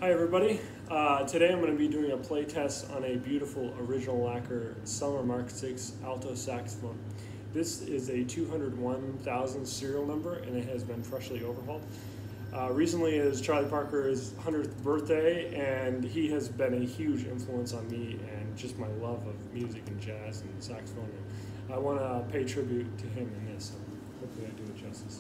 Hi everybody. Today I'm going to be doing a play test on a beautiful original lacquer Selmer Mark VI Alto saxophone. This is a 201,000 serial number and it has been freshly overhauled. Recently is Charlie Parker's 100th birthday, and he has been a huge influence on me and just my love of music and jazz and saxophone. And I want to pay tribute to him in this, so hopefully I do it justice.